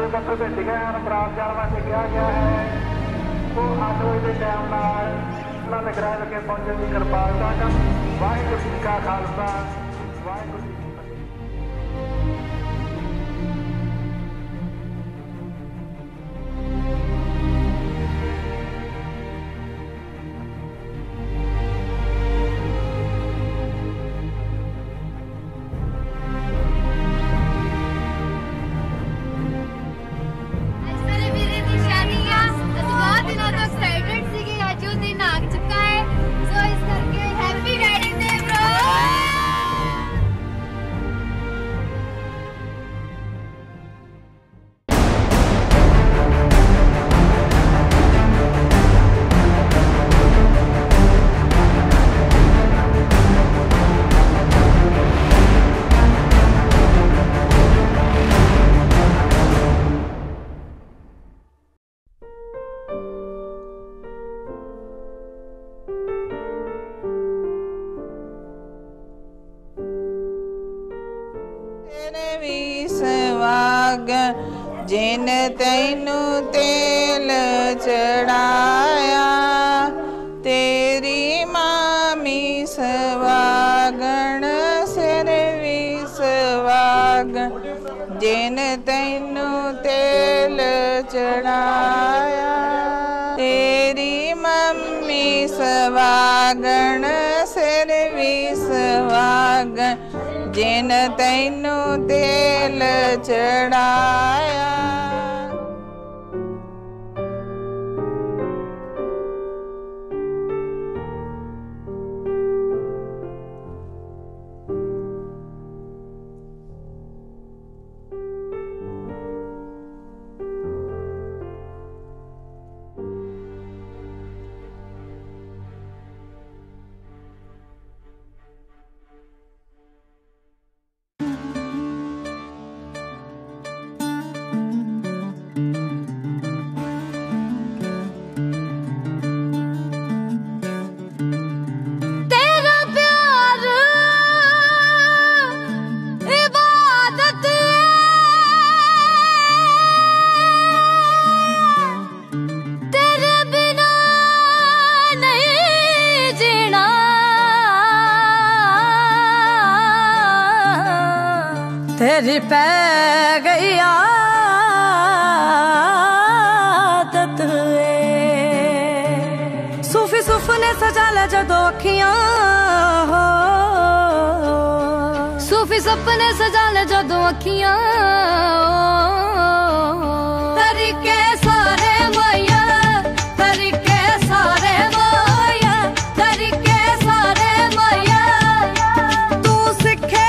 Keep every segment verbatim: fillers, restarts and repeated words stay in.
पत्र भेजे गए हैं, बरात जाने वास्ते कहा गया है। तो अठ बजे के टाइम नाल उन्होंने गृह लगे पहुंचने की कृपालता कर। वाहिगुरू जी का खालसा, वाहिगुरू जी की फतेह। जिन तैनू तेल चढ़ाया, तेरी मामी सवागण सिर भी सवागण। जिन तैनू तेल चढ़ाया, तेरी मम्मी सवागण सिर भी सवागण। जिन तैनू तेल चढ़ाया। तेरी पै गई आदत सूफी सुफने सजा ले जदों अखियां हो, सूफी सपने सजा ले जदों अखियां। तरीके सारे माया, तरीके सारे माया, तरीके सारे माया। तू सिखे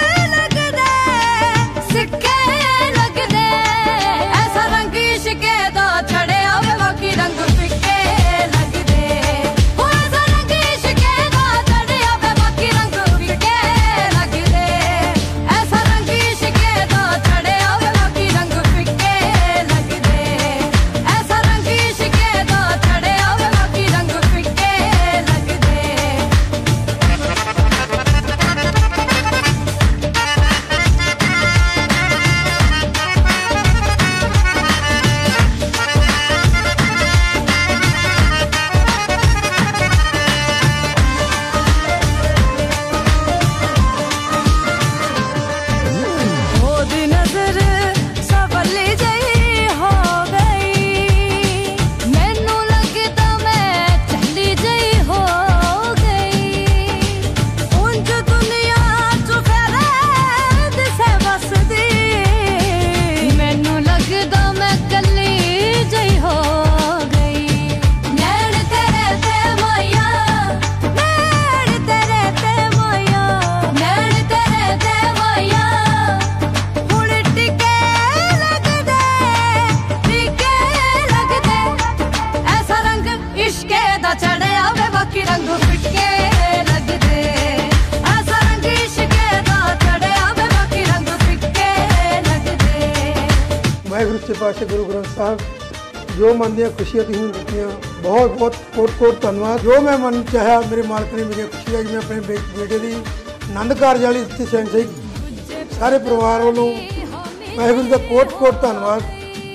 वाहिगुरू सच्चे पातशाह गुरु ग्रंथ साहब जो मन दियाँ खुशियाँ तुसीं दित्तियां, बहुत बहुत कोट कोट धन्यवाद। जो मैं मन चाहा मेरे मालक ने मुझे खुशी है। मैं अपने बेटे की आनंद कारज वाली सही सारे परिवार वालों वाहिगुरू का कोट कोट धन्यवाद।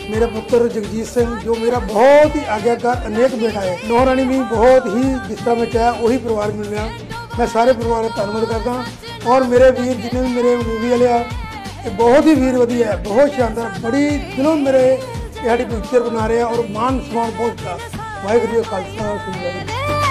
मेरा पुत्र जगजीत सिंह जो मेरा बहुत ही आज्ञाकार अनेक बेटा है। नौरानी भी बहुत ही जिस तरह मैं चाहा वही परिवार मिल रहा। मैं सारे परिवार का धन्यवाद करता और मेरे वीर जितने भी मेरे मूवी वाले आ बहुत ही वीर वधिया है, बहुत शानदार, बड़ी दिलों मेरे ये पिक्चर बना रहे हैं और मान सम्मान बहुत वाहिगुरू जी खालसा।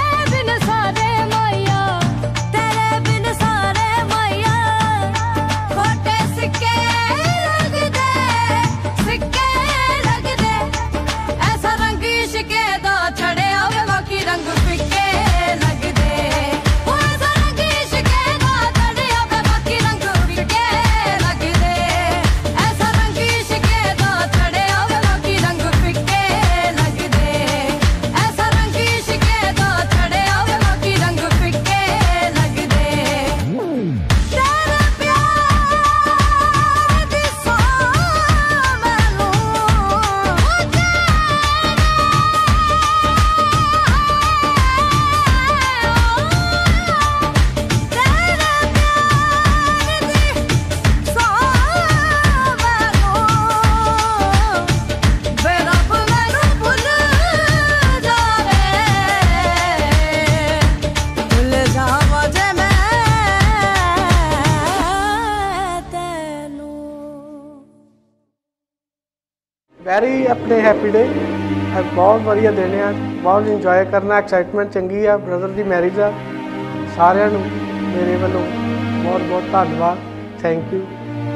वैरी अपने हैप्पी डे बहुत वधिया दिन है, बहुत इंजॉय करना, एक्साइटमेंट चंगी है। ब्रदर की मैरिज आ, सारिਆਂ ਨੂੰ मेरे वालों बहुत बहुत धन्यवाद, थैंक यू।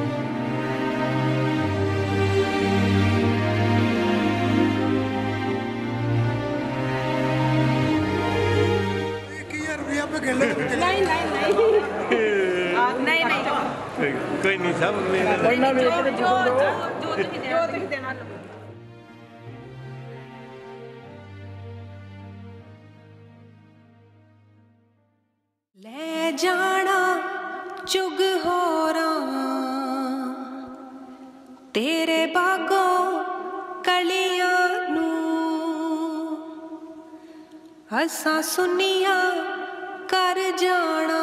नहीं नहीं नहीं नहीं कोई नहीं सब ले जाना चुग होरा तेरे बागों कलियां नू असा सुनिया कर जाना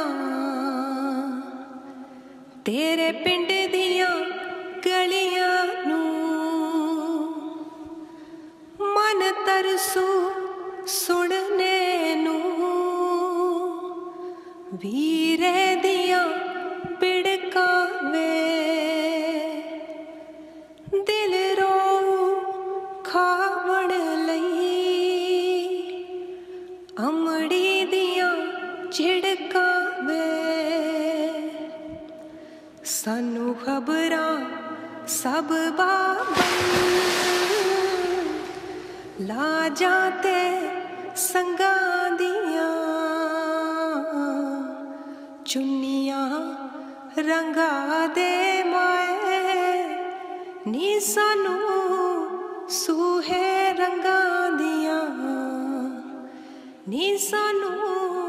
तेरे पिंड दियां गलियां नू मन तरसू सुनने नू वीरे दिया पिड़का वे दिल रो खावण लई अमड़ी दिया झिड़का वे सानू खबरां सब बाबन ला जाते संगा दिया चुन्नियां रंगा दे माए नी सानू सूहे रंगा दिया नी सानू